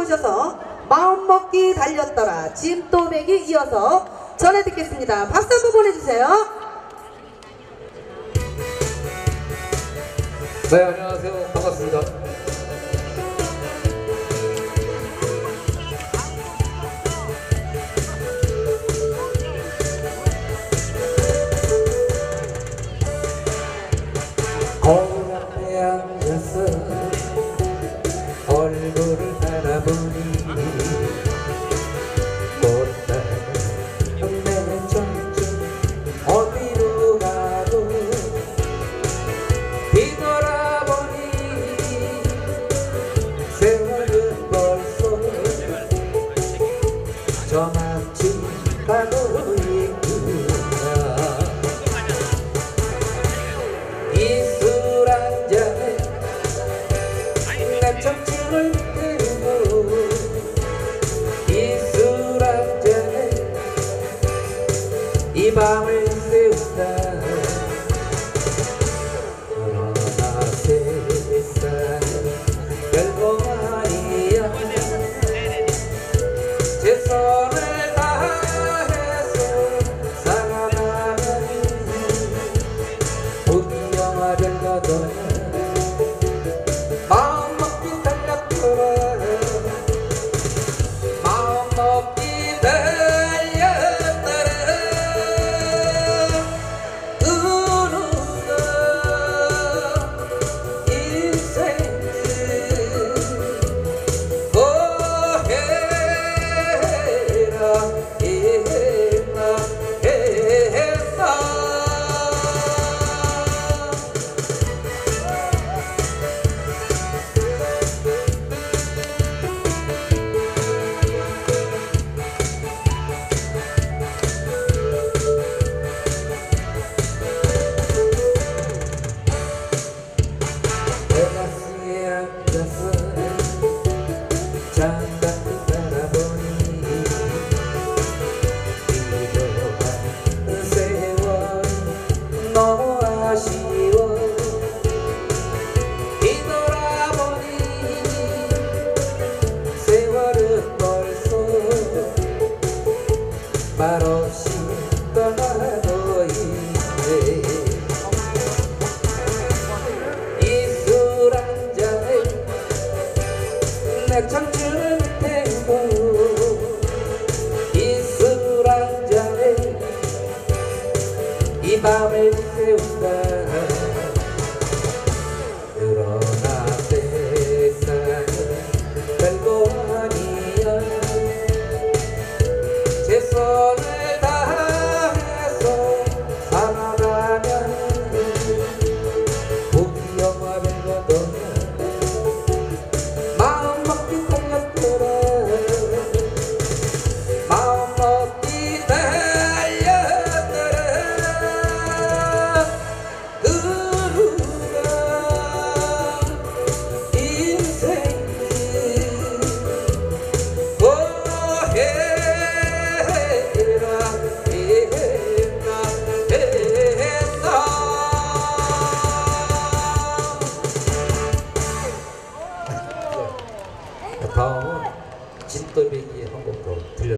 불러주셔서 마음먹기 달렸더라 짐또배기 이어서 전해 듣겠습니다. 박수 한번 보내주세요. 네, 안녕하세요. 반갑습니다. 거울 앞에 앉아서 얼굴을 바라보니 못다가 내 청춘 어디로 가고 뒤돌아보니 세월은 벌써 저만치 가고 있구나. 이 술 한잔에 내 청춘을 태우고 이 술 한잔에 이 밤을 세운다. 그러나 세상은 별거 아니야. 최선을 다해서 살아가는 우리 영화를 가던 마음먹기 달렸더라. 마음먹기 달렸더라. 우는가 인생을 고해라 했나 했나. 테라스에 앉아서 장갑을 바라보니 잃어간 세월 너무 아쉬워. 뒤돌아보니 세월은 벌써 말없이 떠나고 있네. 이 술 한잔에 내 청춘